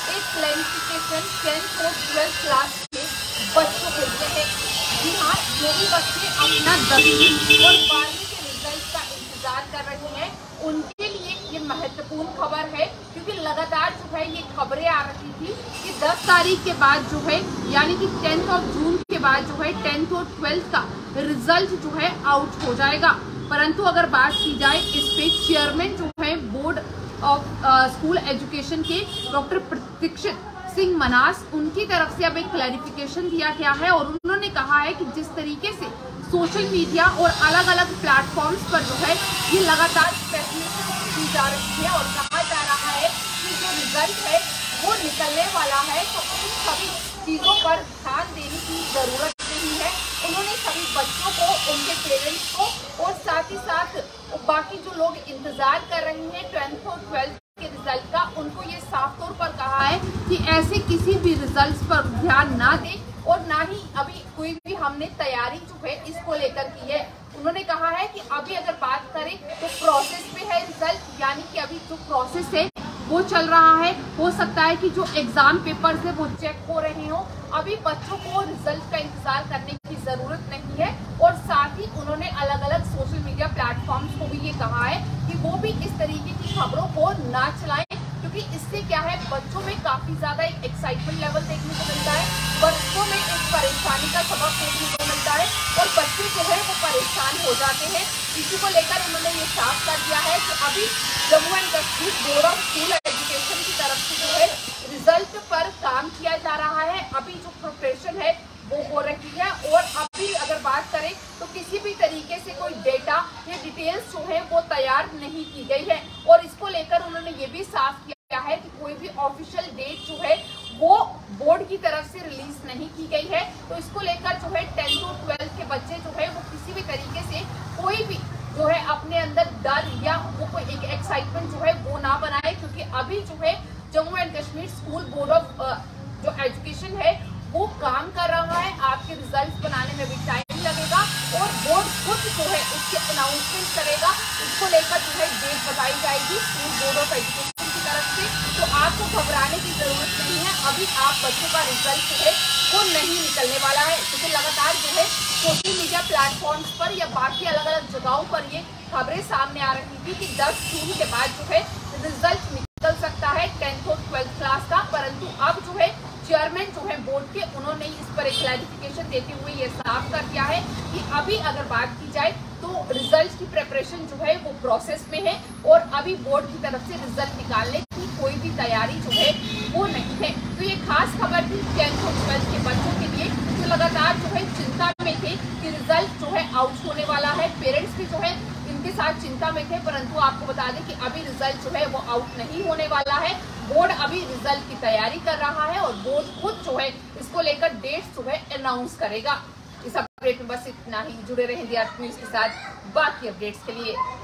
एक clarification 10th और 12th class के बच्चों के लिए है। जी हाँ, जो भी बच्चे अपना 10वीं और 12वीं के रिजल्ट का इंतजार कर रहे हैं उनके लिए ये महत्वपूर्ण खबर है, क्योंकि लगातार जो है ये खबरें आ रही थी कि 10 तारीख के बाद जो है यानी कि 10th ऑफ जून के बाद जो है 10th और 12th का रिजल्ट जो है आउट हो जाएगा। परंतु अगर बात की जाए इस पे चेयरमैन जो है बोर्ड ऑफ स्कूल एजुकेशन के डॉक्टर प्रतीक्षित सिंह मनास, उनकी तरफ से अब एक क्लैरिफिकेशन दिया गया है और उन्होंने कहा है कि जिस तरीके से सोशल मीडिया और अलग अलग प्लेटफॉर्म्स पर जो है ये लगातार स्पेकुलेशन की जा रही है और कहा जा रहा है कि जो रिजल्ट है वो निकलने वाला है, तो इन सभी चीजों पर ध्यान देने की जरूरत नहीं है। उन्होंने सभी बच्चों को, उनके पेरेंट्स को और साथ ही साथ बाकी जो लोग इंतजार कर रहे हैं 10th और 12th के रिजल्ट का, उनको ये साफ तौर पर कहा है कि ऐसे किसी भी रिजल्ट्स पर ध्यान ना दें और ना ही अभी कोई भी हमने तैयारी जो है इसको लेकर की है। उन्होंने कहा है कि अभी अगर बात करें तो प्रोसेस पे है रिजल्ट, यानी कि अभी जो प्रोसेस है वो चल रहा है। हो सकता है कि जो एग्जाम पेपर्स है वो चेक हो रहे हो। अभी बच्चों को रिजल्ट का इंतजार करने की जरूरत नहीं है और साथ ही उन्होंने अलग अलग सोशल मीडिया प्लेटफॉर्म्स को भी ये कहा है कि वो भी इस तरीके की खबरों को ना चलाएं, क्योंकि इससे क्या है बच्चों में काफी ज्यादा एक एक्साइटमेंट लेवल देखने को मिलता है, बच्चों में एक परेशानी का सबब देखने को मिलता है और बच्चे जो है वो परेशान हो जाते हैं। इसी को लेकर उन्होंने ये साफ कर दिया है कि अभी Jammu and Kashmir board of school education की तरफ से जो है रिजल्ट पर काम किया जा रहा है। अभी जो प्रिपरेशन है वो हो रही है और अभी अगर बात करें तो किसी भी तरीके से कोई डेटा या डिटेल्स जो है वो तैयार नहीं की गई है और इसको लेकर उन्होंने ये भी साफ किया है कि कोई भी ऑफिशियल डेट जो है वो बोर्ड की तरफ से रिलीज नहीं की गई है। तो इसको लेकर जो है 10th और 12th के बच्चे जो है वो किसी भी तरीके से कोई भी जो है अपने अंदर डर या वो कोई एक एक्साइटमेंट जो है वो ना बनाए, क्योंकि अभी जो है Jammu and Kashmir school board of जो एजुकेशन है वो काम कर रहा है। आपके रिजल्ट बनाने में भी टाइम लगेगा और बोर्ड खुद जो है उसके अनाउंसमेंट करेगा। इसको लेकर जो है डेट बताई जाएगी स्कूल बोर्ड ऑफ एजुकेशन की तरफ से। तो आपको घबराने की जरूरत नहीं है, अभी आप बच्चों का रिजल्ट जो है वो नहीं निकलने वाला है, क्योंकि लगातार जो है सोशल मीडिया प्लेटफॉर्म्स पर या बाकी अलग अलग जगहों पर ये खबरें सामने आ रही थी कि 10 जून के बाद जो है रिजल्ट निकल सकता है 10th और 12th क्लास का। परंतु अब जो है चेयरमैन जो है बोर्ड के, उन्होंने इस पर एक क्लैरिफिकेशन देते हुए ये साफ कर दिया है कि अभी अगर बात की जाए तो रिजल्ट की प्रिपरेशन जो है वो प्रोसेस में है और अभी बोर्ड की तरफ से रिजल्ट निकालने की कोई भी तैयारी जो है वो नहीं है। तो ये खास खबर थी 10th और 12th के बच्चों के लिए जो लगातार जो है चिंता में थे कि रिजल्ट जो है आउट होने वाला है। पेरेंट्स भी जो है इनके साथ चिंता में थे, परंतु आपको बता दें कि अभी रिजल्ट जो है वो आउट नहीं होने वाला है। बोर्ड अभी रिजल्ट की तैयारी कर रहा है और बोर्ड खुद जो है इसको लेकर डेट्स जो है अनाउंस करेगा। इस अपडेट में बस इतना ही। जुड़े रहें न्यूज़ के साथ बाकी अपडेट्स के लिए।